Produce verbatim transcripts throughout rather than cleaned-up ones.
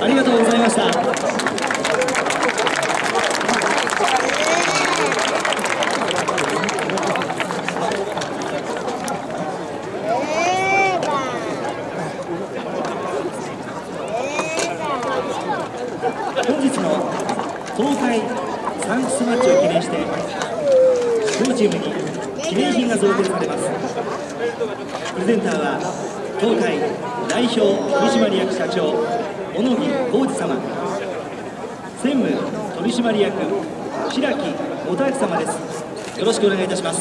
ありがとうございました。本日の東海サンクスマッチを記念して両チームに記念品が贈呈されます。プレゼンターは東海代表取締役社長小野木浩二様、専務取締役白木元明様です。よろしくお願いいたします。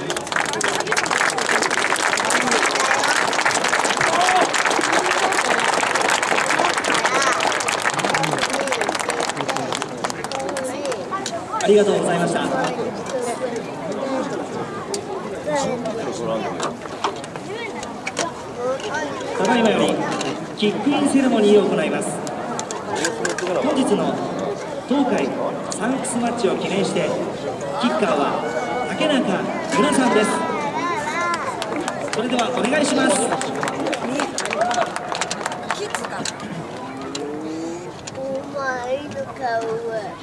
ありがとうございました。ただいまよりキックインセレモニーを行います。本日の東海サンクスマッチを記念してキッカーは竹中瑠奈さんです。それではお願いします。お前の顔は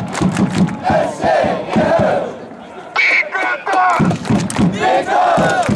Big